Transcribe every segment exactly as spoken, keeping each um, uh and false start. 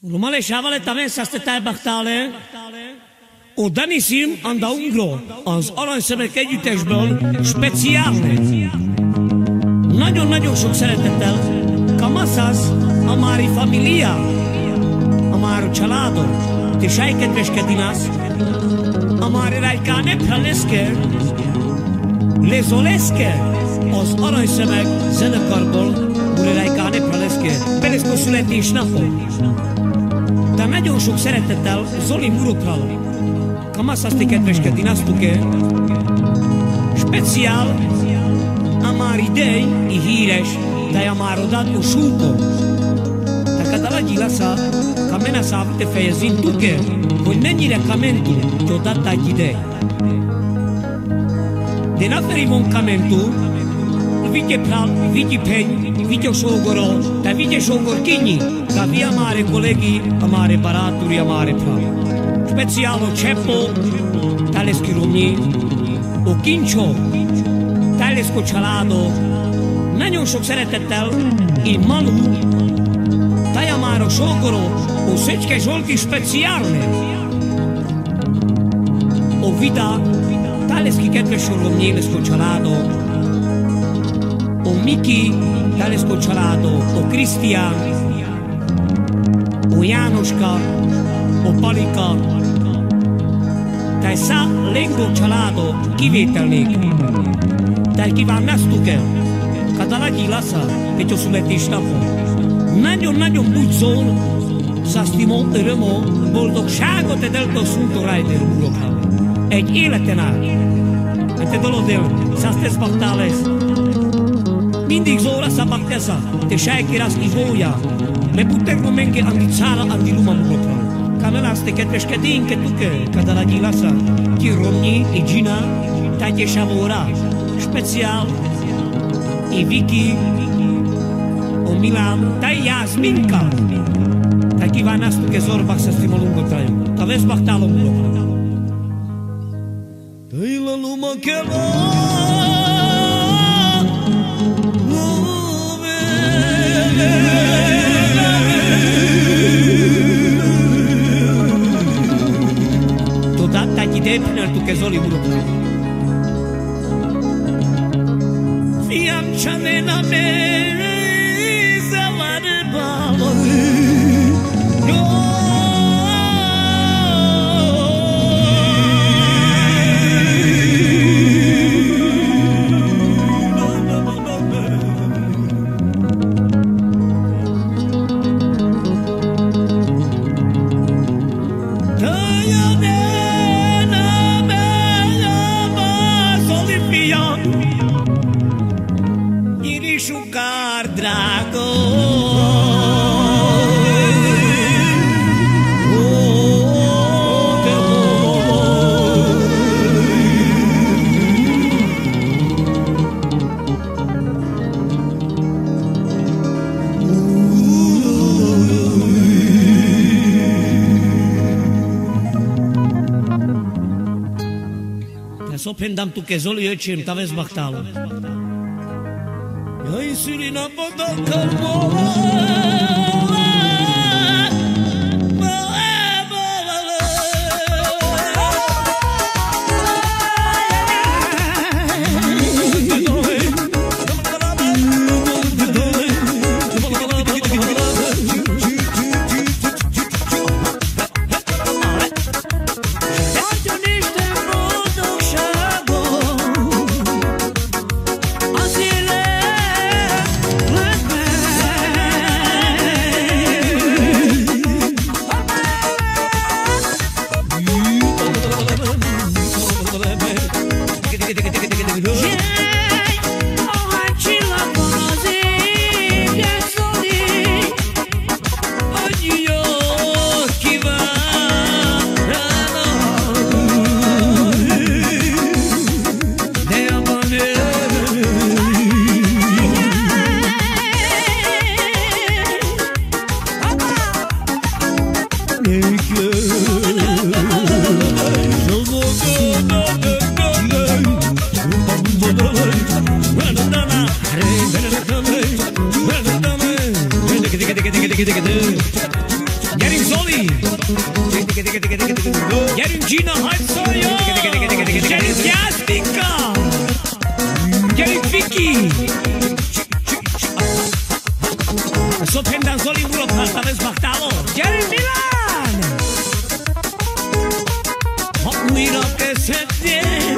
Rumale šávale taven saste taj bachtale, o danisim anda ungro, az arany szemeket együttesből speciálne. Nagyon-nagyon sok szeretettel, Kamasas, a mári familia, a mári családom, te sajkedveskedinasz, a mári rajkáne praleske, lezoleske, az aranyszemek zenekarból, Ure Rajkáne praleske, Beleszko születésnapon. De nagyon sok szeretettel Zoli Murokral, Kamasas te kedveskedinasztuke, speciál a már idei i híres, de a már odat o súko. De kadalagyi lasza, kamena szávte fejezin tuke, hogy mennyire kamentu, te odattad idei. De naferivon kamentu, vidje pral, vidje peny, vidje sógoro, de vidje sógor kinyi, da vi amare kolegi, amare baráturi, amare pral. Speciál o Cseppó, Teleszki Romnyi, o Kincsó, Teleszko családó, nagyon sok szeretettel, én Manu, Tajamáro sógoró, o Szöcske Zsolki speciálne, o Vida, Teleszki kedves Romnyi, Teleszko családó, o Miki, Teleszko családó, o Krisztián, o Jánoska, o Palika, taj sa Lengo családó kivétel nélkül. Taj kívánáztuk el, kadalagyi lasza, egy a születésnapon. Nagyon-nagyon úgy szól, szasztimó örömó, boldogságot edelte a Szunto Rajder úrokra. Egy életen át. Te dolodel, szasztesz baktálesz. Mindig zóra szabaktesza, te sajkirasz izója. Le putek romenke anticára antiluma úrokra. Kamelász te kedveskedénke tuke, kadalagyi lasza, ki Romnyi i Gina, tajte Savóra, speciál, i Viki, o Milán, taj Jászminka. Taj kívánáztuk ez orbach sa stimolungo traju. Ta vesz bachtálom úrokra. Taj la luma kelo, Depineltuk e Zoli Murokra. Fiamčane na me zavare balo. Pendam tu che Zoli öcim, ta vezi bachtalo. Jai sirina bodal kalmola. Getting Gelin Gina, hai să o iau. Gelin Fiastica. Gelin Vicky. So pendam zoli muro pasta vez bachtalo. Gelin Milan. Hop mira que se tiene.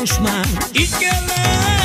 dușman. Ichele